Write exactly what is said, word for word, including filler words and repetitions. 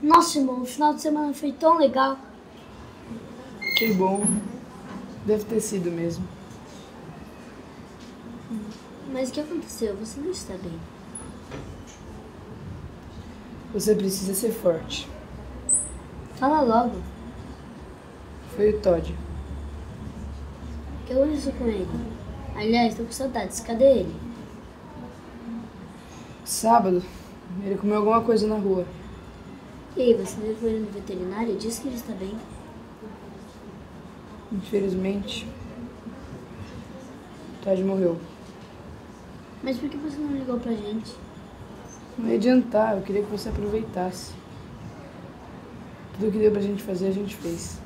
Nossa, irmão, o final de semana foi tão legal. Que bom. Deve ter sido mesmo. Mas o que aconteceu? Você não está bem. Você precisa ser forte. Fala logo. Foi o Todd. O que aconteceu com ele? Aliás, tô com saudades. Cadê ele? Sábado, ele comeu alguma coisa na rua. E aí, você levou ele no veterinário e disse que ele está bem? Infelizmente, o Todd morreu. Mas por que você não ligou pra gente? Não ia adiantar, eu queria que você aproveitasse. Tudo que deu pra gente fazer, a gente fez.